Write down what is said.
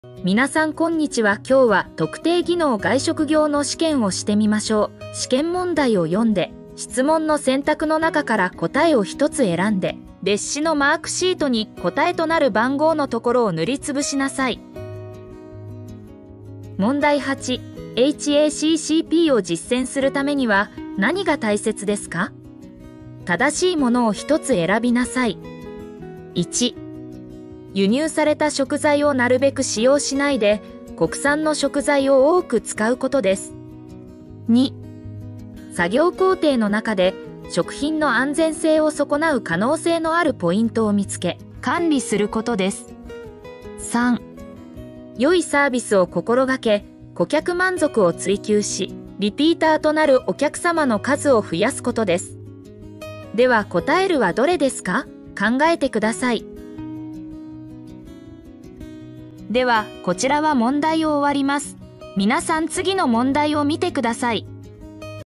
皆さんこんにちは。今日は特定技能外食業の試験をしてみましょう。試験問題を読んで、質問の選択の中から答えを一つ選んで、別紙のマークシートに答えとなる番号のところを塗りつぶしなさい。問題8、HACCP を実践するためには何が大切ですか？正しいものを一つ選びなさい。1、輸入された食材をなるべく使用しないで、国産の食材を多く使うことです。2、作業工程の中で食品の安全性を損なう可能性のあるポイントを見つけ、管理することです。3、良いサービスを心がけ、顧客満足を追求し、リピーターとなるお客様の数を増やすことです。では答えるはどれですか？考えてください。では、こちらは問題を終わります。皆さん次の問題を見てください。